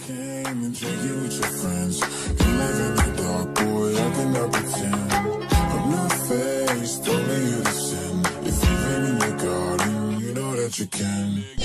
came and drank it with your friends. You live in the dark, boy, I cannot pretend. I'm not faced, only you to sin. If you've been in your garden, you know that you can.